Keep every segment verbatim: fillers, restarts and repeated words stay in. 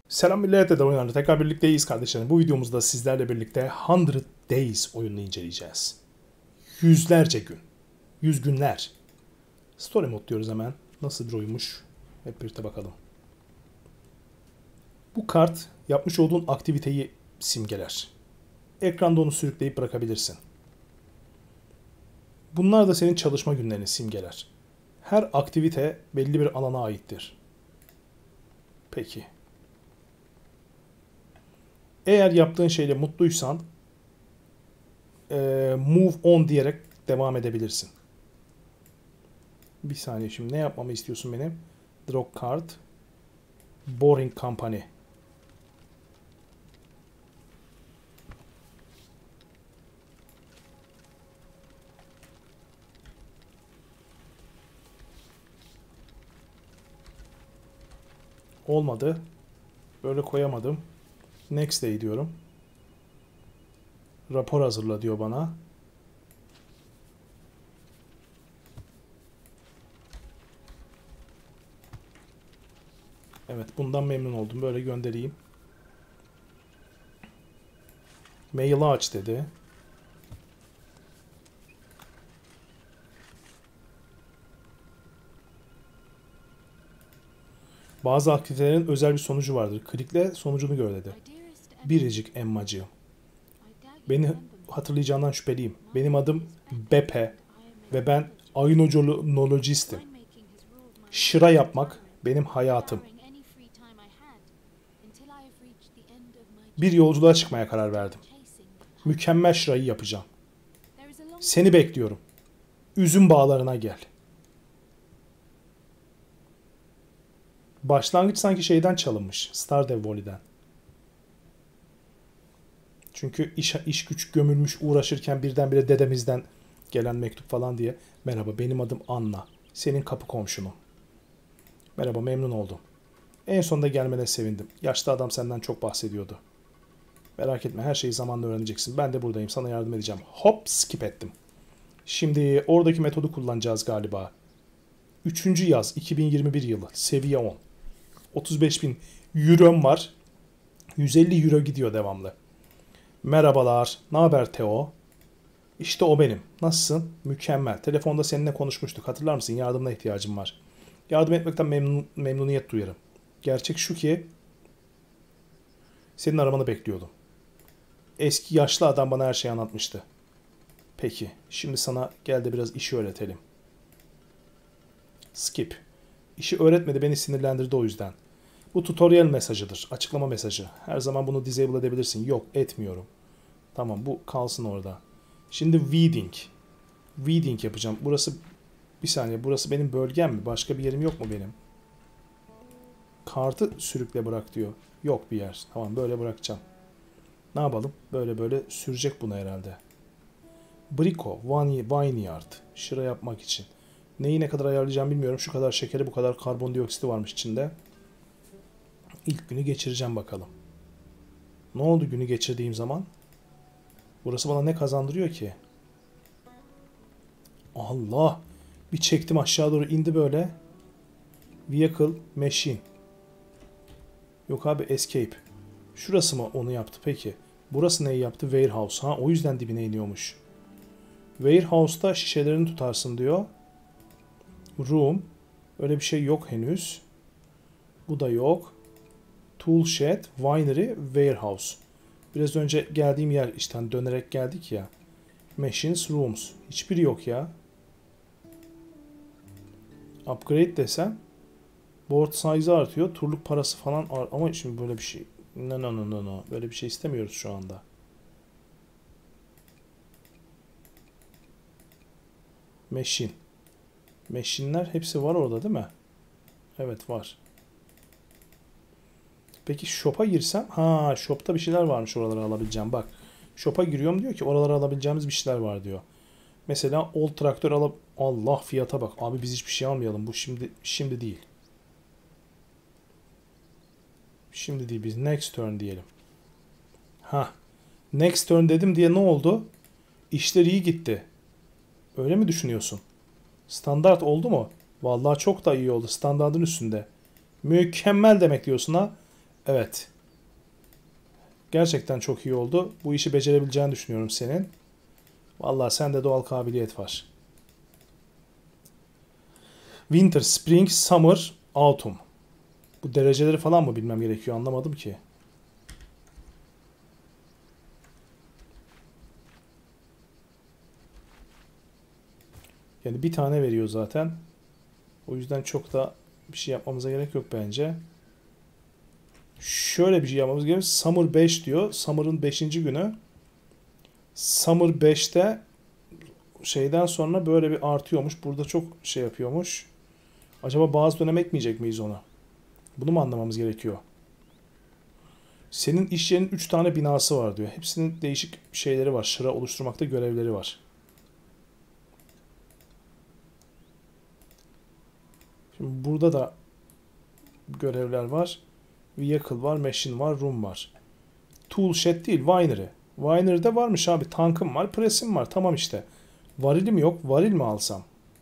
Selam millet, Eder Oyunlar'da tekrar birlikteyiz kardeşlerim. Bu videomuzda sizlerle birlikte Hundred Days oyununu inceleyeceğiz. Yüzlerce gün. Yüz günler. Story mode diyoruz hemen. Nasıl bir oyunmuş? Hep birlikte bakalım. Bu kart yapmış olduğun aktiviteyi simgeler. Ekranda onu sürükleyip bırakabilirsin. Bunlar da senin çalışma günlerini simgeler. Her aktivite belli bir alana aittir. Peki. Eğer yaptığın şeyle mutluysan e, move on diyerek devam edebilirsin. Bir saniye, şimdi ne yapmamı istiyorsun benim? Draw card. Boring Company. Olmadı. Böyle koyamadım. Next day diyorum. Rapor hazırla diyor bana. Evet, bundan memnun oldum. Böyle göndereyim. Mail'i aç dedi. Bazı aktivitelerin özel bir sonucu vardır. Klikle sonucunu gör dedi. Biricik Emmacığım. Beni hatırlayacağından şüpheliyim. Benim adım Bepe ve ben aynonolojistim. Şıra yapmak benim hayatım. Bir yolculuğa çıkmaya karar verdim. Mükemmel şırayı yapacağım. Seni bekliyorum. Üzüm bağlarına gel. Başlangıç sanki şeyden çalınmış. Stardew Valley'den. Çünkü iş, iş güç gömülmüş uğraşırken birdenbire dedemizden gelen mektup falan diye. Merhaba, benim adım Anna. Senin kapı komşunum. Merhaba, memnun oldum. En sonunda gelmene sevindim. Yaşlı adam senden çok bahsediyordu. Merak etme, her şeyi zamanla öğreneceksin. Ben de buradayım, sana yardım edeceğim. Hop, skip ettim. Şimdi oradaki metodu kullanacağız galiba. Üçüncü yaz iki bin yirmi bir yılı. Seviye on. otuz beş bin euro'm var. yüz elli euro gidiyor devamlı. Merhabalar. Ne haber Teo? İşte o benim. Nasılsın? Mükemmel. Telefonda seninle konuşmuştuk. Hatırlar mısın? Yardımına ihtiyacım var. Yardım etmekten memnun, memnuniyet duyarım. Gerçek şu ki senin aramanı bekliyordum. Eski yaşlı adam bana her şeyi anlatmıştı. Peki. Şimdi sana gel de biraz işi öğretelim. Skip. İşi öğretmedi, beni sinirlendirdi o yüzden. Bu tutorial mesajıdır. Açıklama mesajı. Her zaman bunu disable edebilirsin. Yok, etmiyorum. Tamam, bu kalsın orada. Şimdi weeding. Weeding yapacağım. Burası, bir saniye, burası benim bölgem mi? Başka bir yerim yok mu benim? Kartı sürükle bırak diyor. Yok bir yer. Tamam, böyle bırakacağım. Ne yapalım? Böyle böyle sürecek bunu herhalde. Brico, Vineyard. Şıra yapmak için. Neyi ne kadar ayarlayacağım bilmiyorum. Şu kadar şekeri, bu kadar karbondioksiti varmış içinde. İlk günü geçireceğim bakalım. Ne oldu günü geçirdiğim zaman? Burası bana ne kazandırıyor ki? Allah! Bir çektim, aşağı doğru indi böyle. Vehicle, machine. Yok abi, escape. Şurası mı onu yaptı peki? Burası neyi yaptı? Warehouse. Ha, o yüzden dibine iniyormuş. Warehouse'da şişelerini tutarsın diyor. Room. Öyle bir şey yok henüz. Bu da yok. Tool shed, winery, warehouse. Biraz önce geldiğim yer işte, dönerek geldik ya. Machines, rooms. Hiçbiri yok ya. Upgrade desem board size artıyor. Turluk parası falan art ama şimdi böyle bir şey. No no no no no. Böyle bir şey istemiyoruz şu anda. Machine. Machine'ler hepsi var orada değil mi? Evet, var. Peki shop'a girsem? Ha, shop'ta bir şeyler varmış oralara alabileceğim. Bak. Shop'a giriyorum, diyor ki oralara alabileceğimiz bir şeyler var diyor. Mesela old traktör alıp, Allah, fiyata bak. Abi biz hiçbir şey almayalım. Bu şimdi şimdi değil. Şimdi değil, biz next turn diyelim. Ha. Next turn dedim diye ne oldu? İşler iyi gitti. Öyle mi düşünüyorsun? Standart oldu mu? Vallahi çok da iyi oldu. Standartın üstünde. Mükemmel demek diyorsun ha. Evet. Gerçekten çok iyi oldu. Bu işi becerebileceğini düşünüyorum senin. Vallahi sende doğal kabiliyet var. Winter, Spring, Summer, Autumn. Bu dereceleri falan mı bilmem gerekiyor, anlamadım ki. Yani bir tane veriyor zaten. O yüzden çok da bir şey yapmamıza gerek yok bence. Şöyle bir şey yapmamız gerekiyor. Summer beş diyor. Summer'ın beşinci günü. Summer beşte şeyden sonra böyle bir artıyormuş. Burada çok şey yapıyormuş. Acaba bazı dönem ekmeyecek miyiz onu? Bunu mu anlamamız gerekiyor? Senin iş yerinin üç tane binası var diyor. Hepsinin değişik şeyleri var. Şıra oluşturmakta görevleri var. Şimdi burada da görevler var. Vehicle var, machine var, room var. Tool shed değil, winery. Winery'de varmış abi. Tankım var, press'im var. Tamam işte. Varilim yok. Varil mi alsam?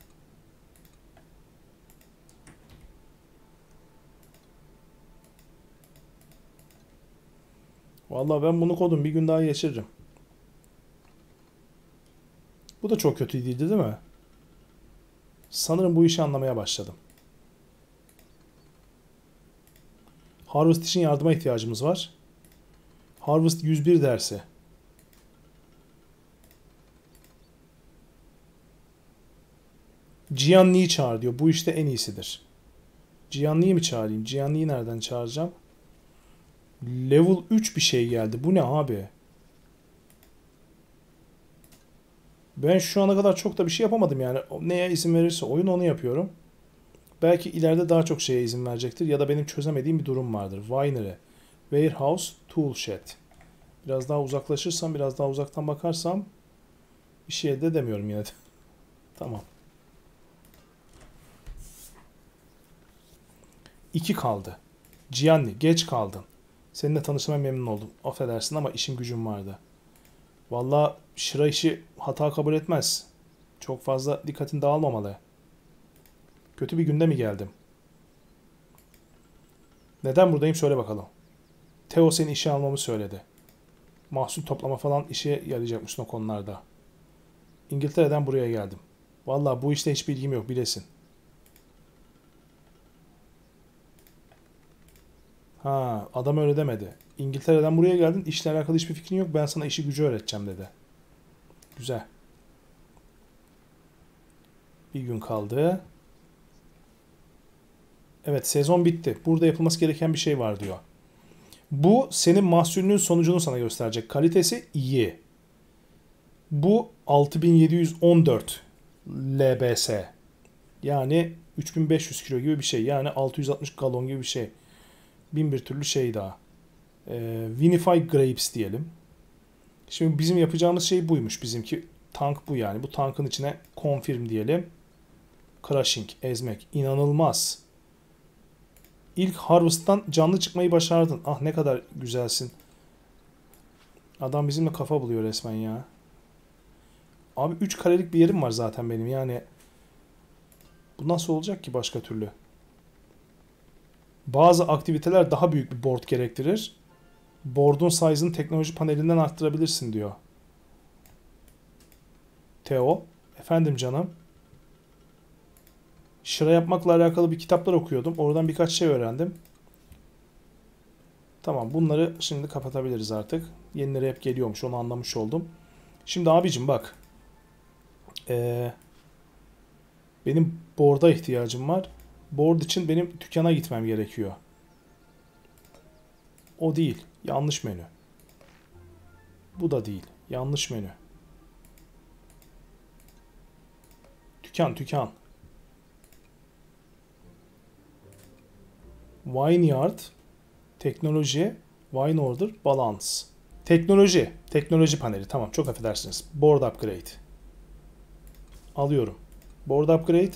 Vallahi ben bunu kodum bir gün daha geçiririm. Bu da çok kötü değildi değil mi? Sanırım bu işi anlamaya başladım. Harvest için yardıma ihtiyacımız var. Harvest yüz bir dersi. Gianni'yi çağır diyor. Bu işte en iyisidir. Gianni'yi mi çağırayım? Gianni'yi nereden çağıracağım? Level üç bir şey geldi. Bu ne abi? Ben şu ana kadar çok da bir şey yapamadım yani. Neye izin verirse oyun onu yapıyorum. Belki ileride daha çok şeye izin verecektir. Ya da benim çözemediğim bir durum vardır. Winery, Warehouse, Tool Shed. Biraz daha uzaklaşırsam, biraz daha uzaktan bakarsam bir şey de demiyorum yine de. Tamam. İki kaldı. Gianni, geç kaldın. Seninle tanışmaya memnun oldum. Affedersin ama işim gücüm vardı. Valla şıra işi hata kabul etmez. Çok fazla dikkatin dağılmamalı. Kötü bir günde mi geldim? Neden buradayım söyle bakalım. Theo seni işe almamı söyledi. Mahsul toplama falan işe yarayacakmışsın o konularda. İngiltere'den buraya geldim. Valla bu işte hiç bilgim yok bilesin. Ha, adam öyle demedi. İngiltere'den buraya geldin, işle alakalı hiçbir fikrin yok, ben sana işi gücü öğreteceğim dedi. Güzel. Bir gün kaldı. Evet, sezon bitti. Burada yapılması gereken bir şey var diyor. Bu senin mahsulünün sonucunu sana gösterecek. Kalitesi iyi. Bu altı bin yedi yüz on dört L B S. Yani üç bin beş yüz kilo gibi bir şey. Yani altı yüz altmış galon gibi bir şey. Bin bir türlü şey daha. Ee, Vinify Grapes diyelim. Şimdi bizim yapacağımız şey buymuş. Bizimki tank bu yani. Bu tankın içine confirm diyelim. Crushing, ezmek. İnanılmaz. İlk Harvest'tan canlı çıkmayı başardın. Ah ne kadar güzelsin. Adam bizimle kafa buluyor resmen ya. Abi üç karelik bir yerim var zaten benim. Yani bu nasıl olacak ki başka türlü? Bazı aktiviteler daha büyük bir board gerektirir. Board'un size'ını teknoloji panelinden arttırabilirsin diyor. Theo. Efendim canım. Şıra yapmakla alakalı bir kitaplar okuyordum. Oradan birkaç şey öğrendim. Tamam, bunları şimdi kapatabiliriz artık. Yenileri hep geliyormuş, onu anlamış oldum. Şimdi abicim bak. Ee, benim board'a ihtiyacım var. Board için benim dükkana gitmem gerekiyor. O değil. Yanlış menü. Bu da değil. Yanlış menü. Dükkan, dükkan. Vineyard, teknoloji, wine order, balance. Teknoloji, teknoloji paneli. Tamam, çok affedersiniz. Board upgrade. Alıyorum. Board upgrade.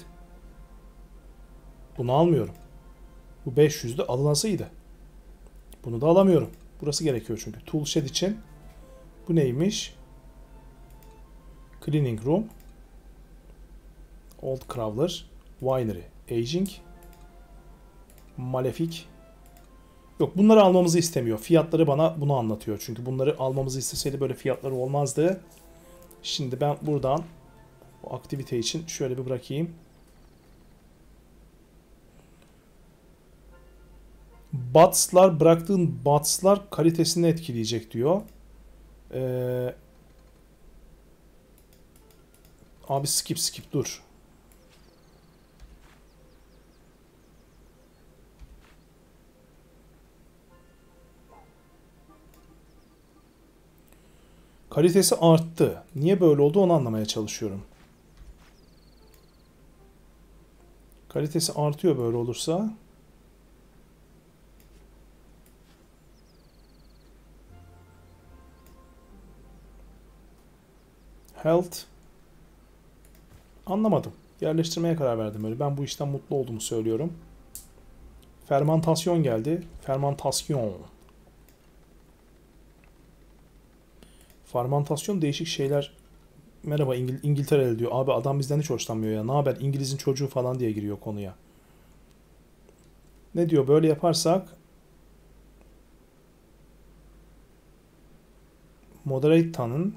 Bunu almıyorum. Bu beş yüzde alınasıydı. Bunu da alamıyorum. Burası gerekiyor çünkü. Tool shed için. Bu neymiş? Cleaning room. Old Crawler. Winery. Aging. Malefic. Yok, bunları almamızı istemiyor. Fiyatları bana bunu anlatıyor. Çünkü bunları almamızı isteseydi böyle fiyatları olmazdı. Şimdi ben buradan bu aktivite için şöyle bir bırakayım. Bots'lar, bıraktığın bots'lar kalitesini etkileyecek diyor. Ee, abi skip skip dur. Kalitesi arttı. Niye böyle oldu onu anlamaya çalışıyorum. Kalitesi artıyor böyle olursa. Health. Anlamadım. Yerleştirmeye karar verdim öyle. Ben bu işten mutlu olduğumu söylüyorum. Fermantasyon geldi. Fermantasyon. Fermantasyon değişik şeyler. Merhaba İngil İngiltere'li diyor. Abi adam bizden hiç hoşlanmıyor ya. Ne haber İngiliz'in çocuğu falan diye giriyor konuya. Ne diyor? Böyle yaparsak moderate tanın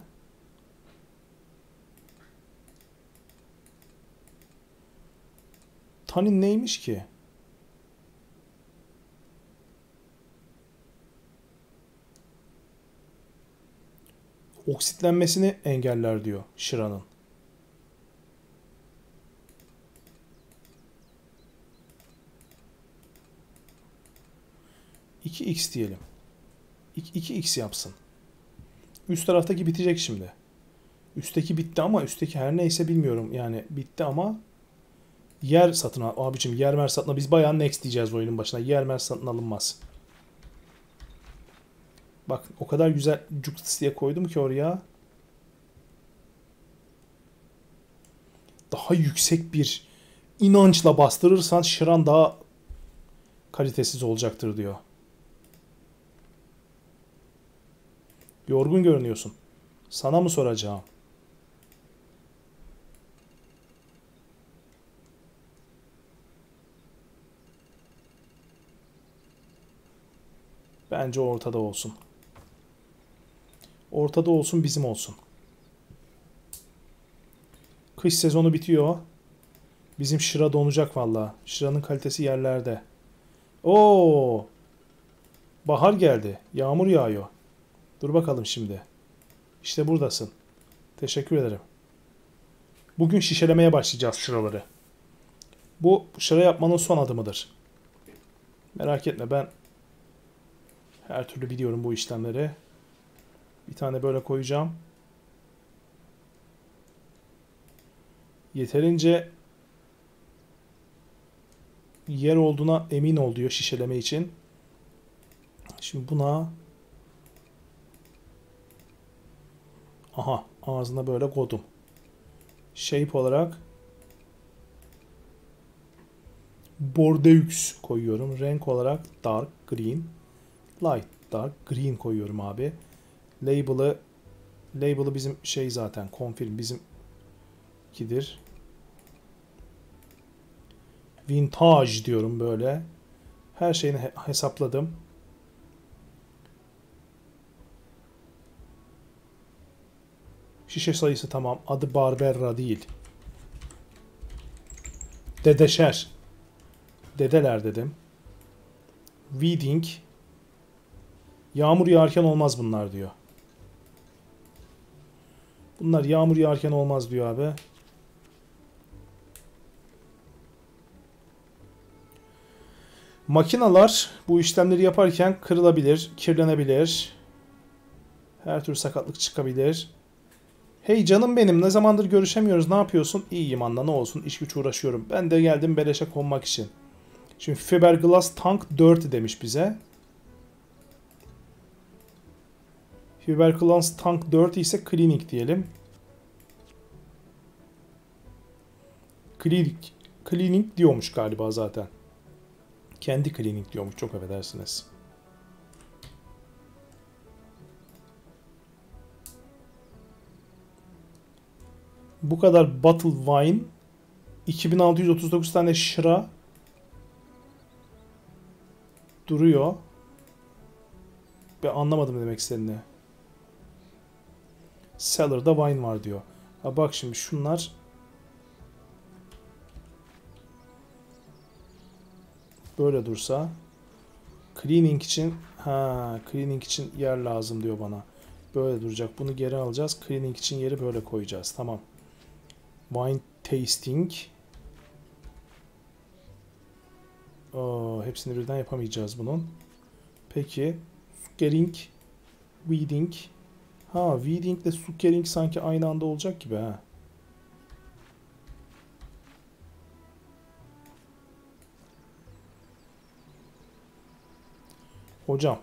tanın neymiş ki? Oksitlenmesini engeller diyor şıranın. iki x diyelim. iki x yapsın. Üst taraftaki bitecek şimdi. Üstteki bitti ama üstteki her neyse bilmiyorum. Yani bitti ama yer satın al. Abicim yer mer satın al. Biz bayağı next diyeceğiz oyunun başına. Yer mer satın alınmaz. Bak o kadar güzel cuktis diye koydum ki oraya. Daha yüksek bir inançla bastırırsan şıran daha kalitesiz olacaktır diyor. Yorgun görünüyorsun. Sana mı soracağım? Bence ortada olsun. Ortada olsun, bizim olsun. Kış sezonu bitiyor. Bizim şıra donacak valla. Şıranın kalitesi yerlerde. Oo! Bahar geldi. Yağmur yağıyor. Dur bakalım şimdi. İşte buradasın. Teşekkür ederim. Bugün şişelemeye başlayacağız şıraları. Bu şıra yapmanın son adımıdır. Merak etme, ben her türlü biliyorum bu işlemleri. Bir tane böyle koyacağım. Yeterince yer olduğuna emin ol diyor şişeleme için. Şimdi buna aha ağzına böyle koydum. Shape olarak Bordeaux koyuyorum. Renk olarak dark green, light dark green koyuyorum abi. Label'ı label'ı bizim şey zaten confirm bizim kidir. Vintage diyorum böyle. Her şeyini he hesapladım. Şişe sayısı tamam. Adı Barbera değil. Dedeşer. Dedeler dedim. Weeding. Yağmur yağarken olmaz bunlar diyor. Bunlar yağmur yağarken olmaz diyor abi. Makinalar bu işlemleri yaparken kırılabilir, kirlenebilir. Her türlü sakatlık çıkabilir. Hey canım benim, ne zamandır görüşemiyoruz, ne yapıyorsun? İyiyim Anna, ne olsun, iş güç uğraşıyorum. Ben de geldim beleşe konmak için. Şimdi Fiberglass Tank dört demiş bize. Fiberglass Tank dört ise Clinic diyelim. Clinic, Clinic diyormuş galiba zaten. Kendi Clinic diyormuş, çok affedersiniz. Bu kadar Bottle Wine, iki bin altı yüz otuz dokuz tane şıra duruyor. Ben anlamadım ne demek istediğini. Cellar'da wine var diyor. Ha bak şimdi şunlar böyle dursa cleaning için ha cleaning için yer lazım diyor bana. Böyle duracak. Bunu geri alacağız. Cleaning için yeri böyle koyacağız. Tamam. Wine tasting. Oo, hepsini birden yapamayacağız bunun. Peki. Suckering. Weeding. Ha, weeding ile suckering sanki aynı anda olacak gibi ha. Hocam.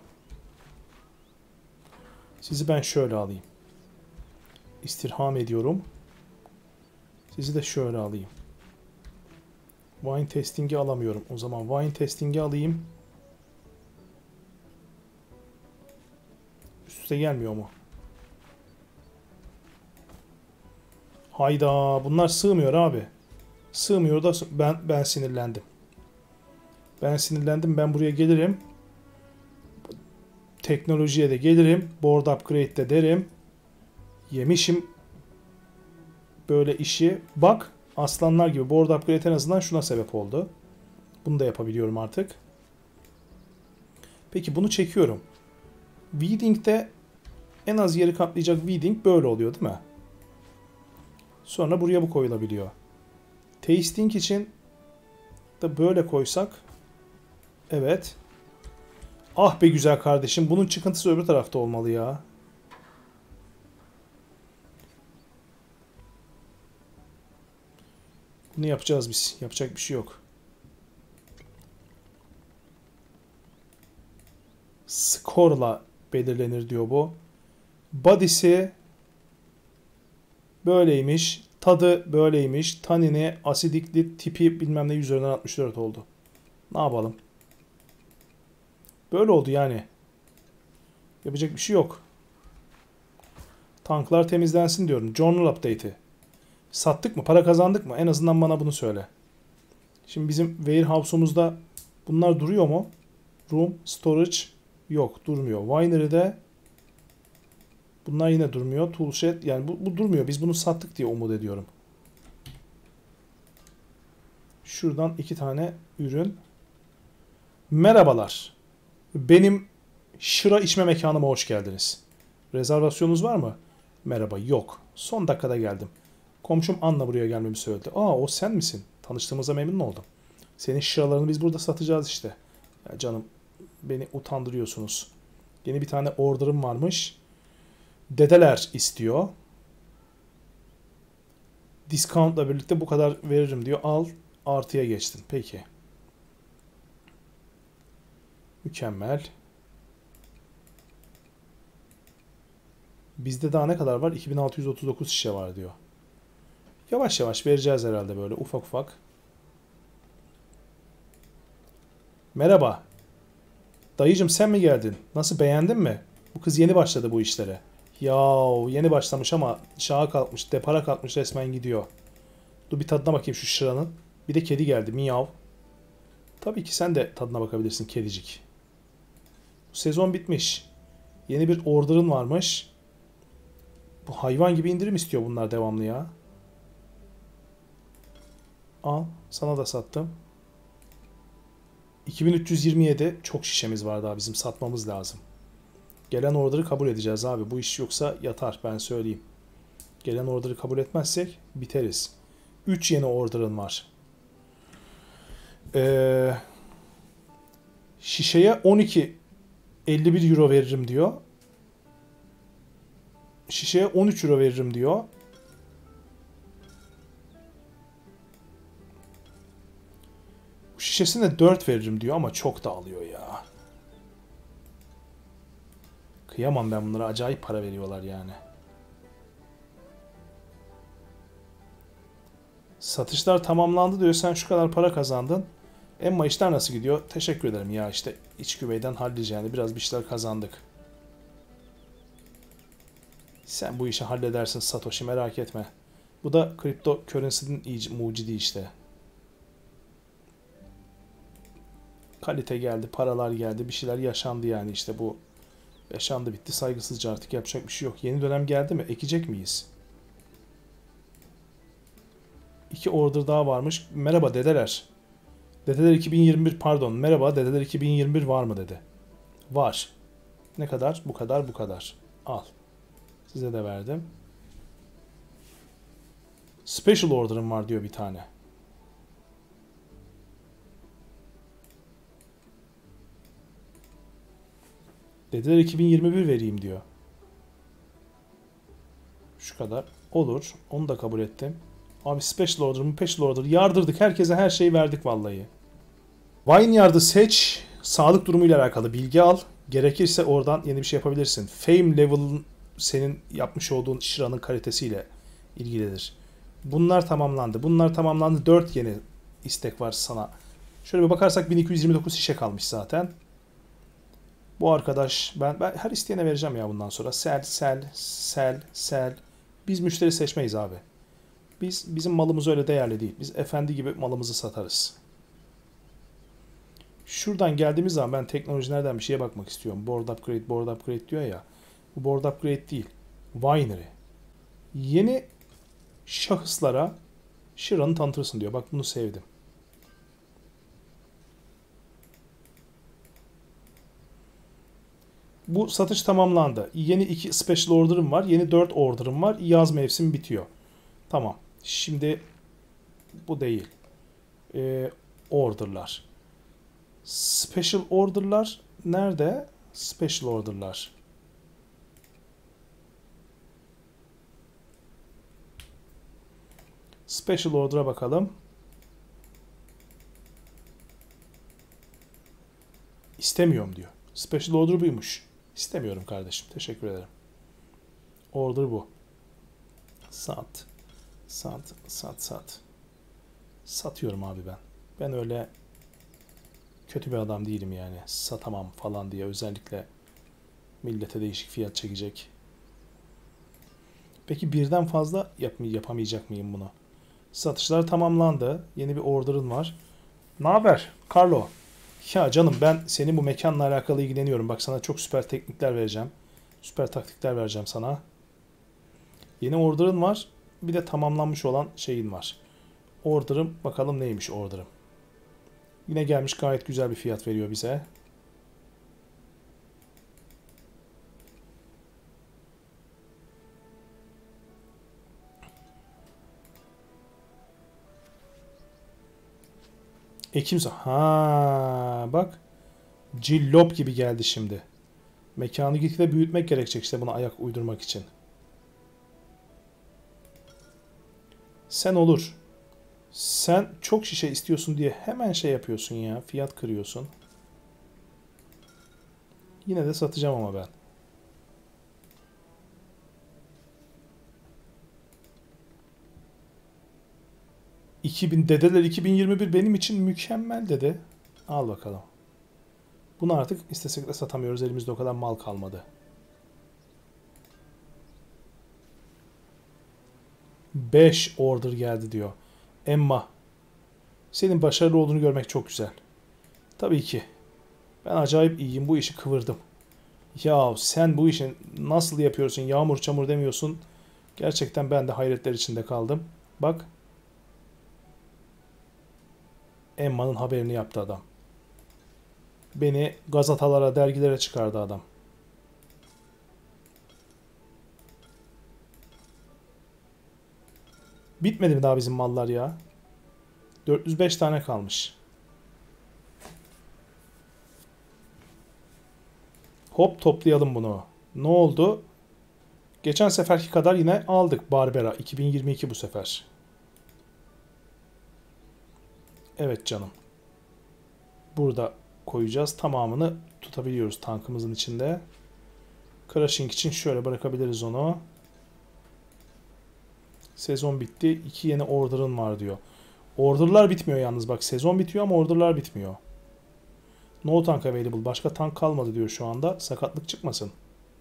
Sizi ben şöyle alayım. İstirham ediyorum. Sizi de şöyle alayım. Wine testing'i alamıyorum. O zaman wine testing'i alayım. Üst üste gelmiyor mu? Hayda, bunlar sığmıyor abi. Sığmıyor da ben ben sinirlendim. Ben sinirlendim. Ben buraya gelirim. Teknolojiye de gelirim. Board upgrade de derim. Yemişim böyle işi. Bak, aslanlar gibi board upgrade en azından şuna sebep oldu. Bunu da yapabiliyorum artık. Peki bunu çekiyorum. Weeding'de en az yeri kaplayacak weeding böyle oluyor değil mi? Sonra buraya bu koyulabiliyor. Tasting için de böyle koysak. Evet. Ah be güzel kardeşim. Bunun çıkıntısı öbür tarafta olmalı ya. Bunu yapacağız biz. Yapacak bir şey yok. Score'la belirlenir diyor bu. Body'si böyleymiş. Tadı böyleymiş. Tanini, asidikli tipi bilmem ne üzerinden altmış dört oldu. Ne yapalım? Böyle oldu yani. Yapacak bir şey yok. Tanklar temizlensin diyorum. Journal update'i. Sattık mı? Para kazandık mı? En azından bana bunu söyle. Şimdi bizim warehouse'umuzda bunlar duruyor mu? Room, storage yok. Durmuyor. Winery'de bunlar yine durmuyor. Toolshed yani bu, bu durmuyor. Biz bunu sattık diye umut ediyorum. Şuradan iki tane ürün. Merhabalar. Benim şıra içme mekanıma hoş geldiniz. Rezervasyonunuz var mı? Merhaba, yok. Son dakikada geldim. Komşum Anna buraya gelmemi söyledi. Aa, o sen misin? Tanıştığımıza memnun oldum. Senin şıralarını biz burada satacağız işte. Ya canım, beni utandırıyorsunuz. Yeni bir tane order'ım varmış. Dedeler istiyor. Discount'la birlikte bu kadar veririm diyor. Al, artıya geçtin. Peki. Mükemmel. Bizde daha ne kadar var? iki bin altı yüz otuz dokuz şişe var diyor. Yavaş yavaş vereceğiz herhalde böyle ufak ufak. Merhaba. Dayıcım sen mi geldin? Nasıl, beğendin mi? Bu kız yeni başladı bu işlere. Yahu yeni başlamış ama şaha kalkmış, depara kalkmış, resmen gidiyor. Dur bir tadına bakayım şu şıranın. Bir de kedi geldi, miyav. Tabii ki sen de tadına bakabilirsin kedicik. Bu sezon bitmiş. Yeni bir order'ın varmış. Bu hayvan gibi indirim istiyor bunlar devamlı ya. Al, sana da sattım. iki bin üç yüz yirmi yedi çok şişemiz var daha, bizim satmamız lazım. Gelen order'ı kabul edeceğiz abi. Bu iş yoksa yatar, ben söyleyeyim. Gelen order'ı kabul etmezsek biteriz. üç yeni order'ın var. Ee, şişeye on iki elli bir euro veririm diyor. Şişeye on üç euro veririm diyor. Şişesine dört veririm diyor ama çok da alıyor ya. Kıyamam ben bunlara, acayip para veriyorlar yani. Satışlar tamamlandı diyor, sen şu kadar para kazandın. Emma işler nasıl gidiyor? Teşekkür ederim ya, işte iç güveyden hallice yani, biraz bir şeyler kazandık. Sen bu işi halledersin Satoshi, merak etme. Bu da kripto currency'nin mucidi işte. Kalite geldi, paralar geldi, bir şeyler yaşandı yani işte bu Yaşandı bitti saygısızca, artık yapacak bir şey yok. Yeni dönem geldi mi? Ekecek miyiz? İki order daha varmış. Merhaba dedeler. Dedeler iki bin yirmi bir, pardon. Merhaba dedeler iki bin yirmi bir var mı dedi. Var. Ne kadar? Bu kadar, bu kadar. Al. Size de verdim. Special order'ım var diyor bir tane. Dediler iki bin yirmi bir vereyim diyor. Şu kadar. Olur. Onu da kabul ettim. Abi special order mı? Special order. Yardırdık. Herkese her şeyi verdik vallahi. Vineyard'ı seç. Sağlık durumuyla alakalı bilgi al. Gerekirse oradan yeni bir şey yapabilirsin. Fame level senin yapmış olduğun şıranın kalitesiyle ilgilidir. Bunlar tamamlandı. Bunlar tamamlandı. dört yeni istek var sana. Şöyle bir bakarsak bin iki yüz yirmi dokuz şişe kalmış zaten. Bu arkadaş, ben, ben her isteyene vereceğim ya bundan sonra. Sel, sel, sel, sel. Biz müşteri seçmeyiz abi. Biz, bizim malımız öyle değerli değil. Biz efendi gibi malımızı satarız. Şuradan geldiğimiz zaman ben teknolojilerden bir şeye bakmak istiyorum. Board upgrade, board upgrade diyor ya. Bu board upgrade değil. Winery. Yeni şahıslara şıranı tanıtırsın diyor. Bak bunu sevdim. Bu satış tamamlandı. Yeni iki special order'ım var. Yeni dört order'ım var. Yaz mevsimi bitiyor. Tamam. Şimdi bu değil. Ee, order'lar. Special order'lar nerede? Special order'lar. Special order'a bakalım. İstemiyorum diyor. Special order buymuş. İstemiyorum kardeşim. Teşekkür ederim. Order bu. Sat. Sat. Sat. Sat. Satıyorum abi ben. Ben öyle kötü bir adam değilim yani. Satamam falan diye özellikle millete değişik fiyat çekecek. Peki birden fazla yap yapamayacak mıyım bunu? Satışlar tamamlandı. Yeni bir order'ın var. Ne haber Carlo? Ya canım, ben senin bu mekanla alakalı ilgileniyorum. Bak sana çok süper teknikler vereceğim. Süper taktikler vereceğim sana. Yeni order'ın var. Bir de tamamlanmış olan şeyin var. Order'ım, bakalım neymiş order'ım. Yine gelmiş, gayet güzel bir fiyat veriyor bize. Ekim ha bak, cillop gibi geldi şimdi. Mekanı gitgide büyütmek gerekecek işte buna ayak uydurmak için. Sen olur. Sen çok şişe istiyorsun diye hemen şey yapıyorsun ya. Fiyat kırıyorsun. Yine de satacağım ama ben. iki bin dedeler iki bin yirmi bir benim için mükemmel dedi. Al bakalım. Bunu artık istesek de satamıyoruz. Elimizde o kadar mal kalmadı. beş order geldi diyor. Emma, senin başarılı olduğunu görmek çok güzel. Tabii ki. Ben acayip iyiyim. Bu işi kıvırdım. Ya sen bu işi nasıl yapıyorsun? Yağmur çamur demiyorsun. Gerçekten ben de hayretler içinde kaldım. Bak. Emma'nın haberini yaptı adam. Beni gazetalara, dergilere çıkardı adam. Bitmedi mi daha bizim mallar ya? dört yüz beş tane kalmış. Hop toplayalım bunu. Ne oldu? Geçen seferki kadar yine aldık Barbera. iki bin yirmi iki bu sefer. Evet canım. Burada koyacağız. Tamamını tutabiliyoruz tankımızın içinde. Crushing için şöyle bırakabiliriz onu. Sezon bitti. İki yeni order'ın var diyor. Order'lar bitmiyor yalnız bak. Sezon bitiyor ama order'lar bitmiyor. No tank available. Başka tank kalmadı diyor şu anda. Sakatlık çıkmasın.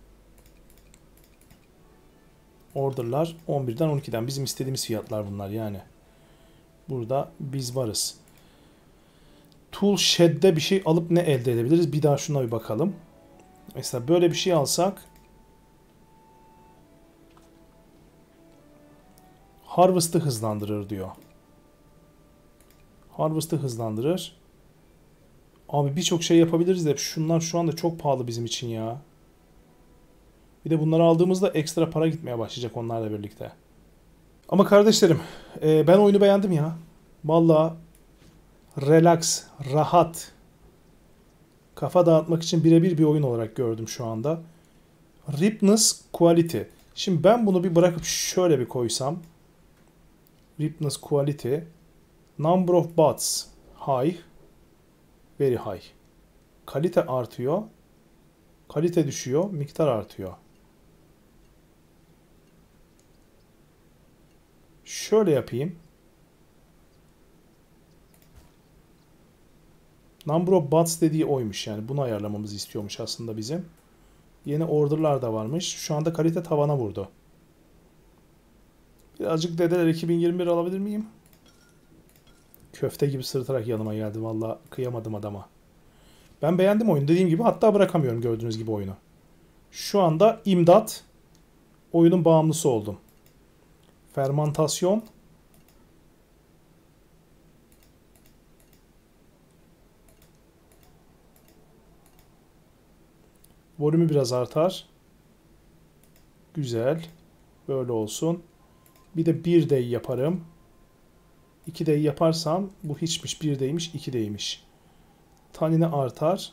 Order'lar on birden on ikiden. Bizim istediğimiz fiyatlar bunlar yani. Burada biz varız. Tool Shed'de bir şey alıp ne elde edebiliriz? Bir daha şuna bir bakalım. Mesela böyle bir şey alsak Harvest'ı hızlandırır diyor. Harvest'ı hızlandırır. Abi birçok şey yapabiliriz de şunlar şu anda çok pahalı bizim için ya. Bir de bunları aldığımızda ekstra para gitmeye başlayacak onlarla birlikte. Ama kardeşlerim e, ben oyunu beğendim ya. Vallahi relax, rahat, kafa dağıtmak için birebir bir oyun olarak gördüm şu anda. Ripeness Quality. Şimdi ben bunu bir bırakıp şöyle bir koysam. Ripeness Quality. Number of bots. High. Very high. Kalite artıyor. Kalite düşüyor. Miktar artıyor. Şöyle yapayım. Number of bots dediği oymuş yani. Bunu ayarlamamızı istiyormuş aslında bizim. Yeni order'lar da varmış. Şu anda kalite tavana vurdu. Birazcık dedeler iki bin yirmi bir alabilir miyim? Köfte gibi sırıtarak yanıma geldi. Vallahi kıyamadım adama. Ben beğendim oyunu. Dediğim gibi hatta bırakamıyorum gördüğünüz gibi oyunu. Şu anda imdat oyunun bağımlısı oldum. Fermantasyon. Volümü biraz artar. Güzel. Böyle olsun. Bir de bir day yaparım. iki day yaparsam bu hiçmiş. bir daymiş, iki daymiş. Tanini artar.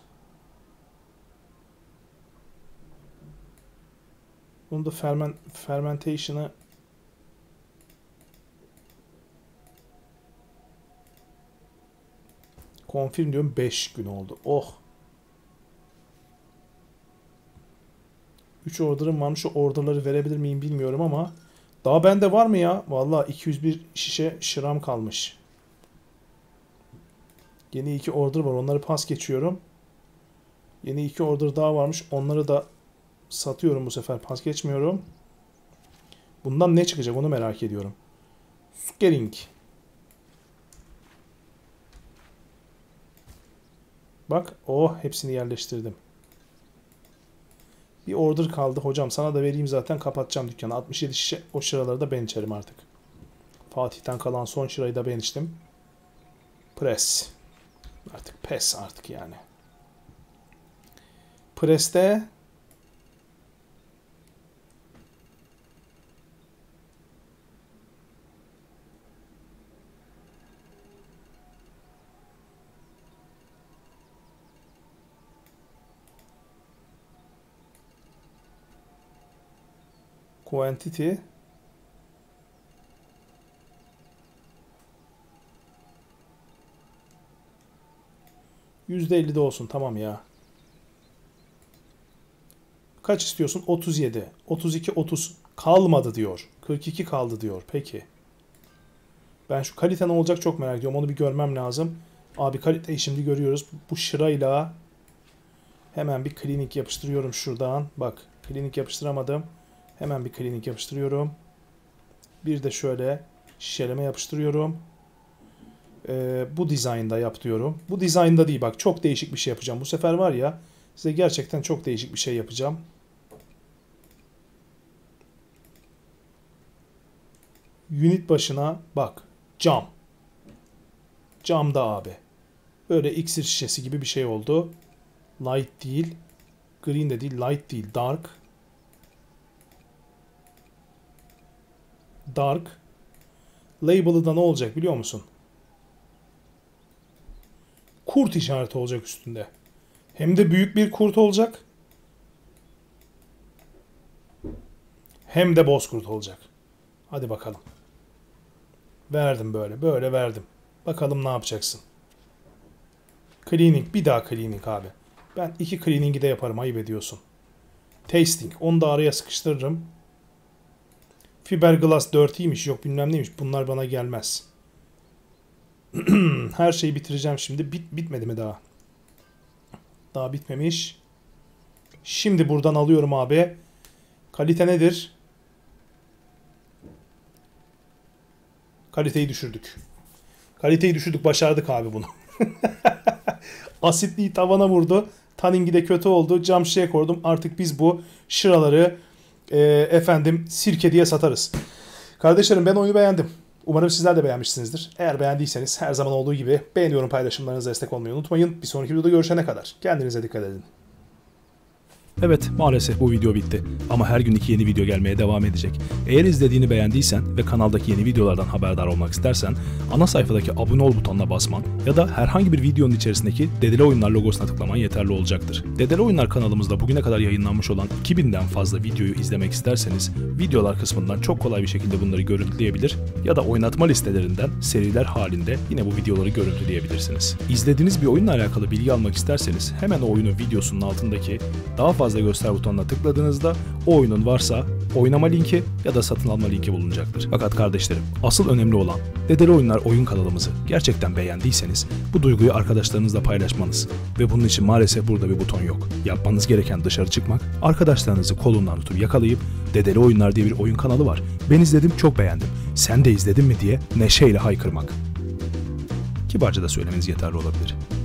Bunu da ferment, fermentation'ı confirm diyorum. beş gün oldu. Oh. üç order'ım varmış. O order'ları verebilir miyim bilmiyorum ama daha bende var mı ya? Vallahi iki yüz bir şişe şıram kalmış. Yeni iki order var. Onları pas geçiyorum. Yeni iki order daha varmış. Onları da satıyorum bu sefer. Pas geçmiyorum. Bundan ne çıkacak onu merak ediyorum. Scaring. Bak. Oh hepsini yerleştirdim. Bir order kaldı. Hocam sana da vereyim zaten kapatacağım dükkanı. altmış yedi şişe o şıraları da ben içerim artık. Fatih'ten kalan son şırayı da ben içtim. Press. Artık pes artık yani. Press'te quantity yüzde elli de olsun tamam ya. Kaç istiyorsun? otuz yedi. otuz iki, otuz kalmadı diyor. kırk iki kaldı diyor. Peki. Ben şu kalite ne olacak çok merak ediyorum. Onu bir görmem lazım. Abi kaliteyi şimdi görüyoruz. Bu şırayla hemen bir klinik yapıştırıyorum şuradan. Bak klinik yapıştıramadım. Hemen bir klinik yapıştırıyorum. Bir de şöyle şişeleme yapıştırıyorum. Ee, bu dizaynda yap diyorum. Bu dizaynda değil bak çok değişik bir şey yapacağım. Bu sefer var ya size gerçekten çok değişik bir şey yapacağım. Unit başına bak cam. Camda abi. Böyle iksir şişesi gibi bir şey oldu. Light değil. Green de değil. Light değil. Dark. Dark. Label'ı da ne olacak biliyor musun? Kurt işareti olacak üstünde. Hem de büyük bir kurt olacak. Hem de bozkurt olacak. Hadi bakalım. Verdim böyle. Böyle verdim. Bakalım ne yapacaksın. Cleaning. Bir daha cleaning abi. Ben iki cleaning'i de yaparım. Ayıp ediyorsun. Tasting. Onu da araya sıkıştırırım. Fiberglass dirty'ymiş. Yok bilmem neymiş. Bunlar bana gelmez. Her şeyi bitireceğim şimdi. Bit bitmedi mi daha? Daha bitmemiş. Şimdi buradan alıyorum abi. Kalite nedir? Kaliteyi düşürdük. Kaliteyi düşürdük. Başardık abi bunu. Asitliği tavana vurdu. Taningi de kötü oldu. Cam şişeye koydum. Artık biz bu şıraları e, efendim sirke diye satarız. Kardeşlerim ben oyunu beğendim. Umarım sizler de beğenmişsinizdir. Eğer beğendiyseniz her zaman olduğu gibi beğeniyorum, paylaşımlarınızı destek olmayı unutmayın. Bir sonraki videoda görüşene kadar kendinize dikkat edin. Evet, maalesef bu video bitti ama her gün iki yeni video gelmeye devam edecek. Eğer izlediğini beğendiysen ve kanaldaki yeni videolardan haberdar olmak istersen ana sayfadaki abone ol butonuna basman ya da herhangi bir videonun içerisindeki Dedele Oyunlar logosuna tıklaman yeterli olacaktır. Dedele Oyunlar kanalımızda bugüne kadar yayınlanmış olan iki binden fazla videoyu izlemek isterseniz videolar kısmından çok kolay bir şekilde bunları görüntüleyebilir ya da oynatma listelerinden seriler halinde yine bu videoları görüntüleyebilirsiniz. İzlediğiniz bir oyunla alakalı bilgi almak isterseniz hemen o oyunun videosunun altındaki daha fazla fazla göster butonuna tıkladığınızda o oyunun varsa oynama linki ya da satın alma linki bulunacaktır. Fakat kardeşlerim, asıl önemli olan Dedele Oyunlar oyun kanalımızı gerçekten beğendiyseniz bu duyguyu arkadaşlarınızla paylaşmanız ve bunun için maalesef burada bir buton yok. Yapmanız gereken dışarı çıkmak, arkadaşlarınızı kolundan tutup yakalayıp Dedele Oyunlar diye bir oyun kanalı var. Ben izledim, çok beğendim. Sen de izledin mi diye neşeyle haykırmak. Kibarca da söylemeniz yeterli olabilir.